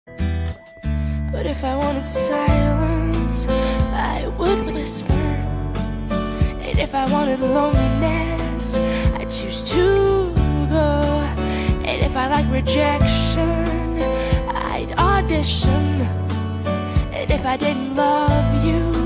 But if I wanted silence, I would whisper. And if I wanted loneliness, I'd choose to go. And if I like rejection, I'd audition. And if I didn't love you,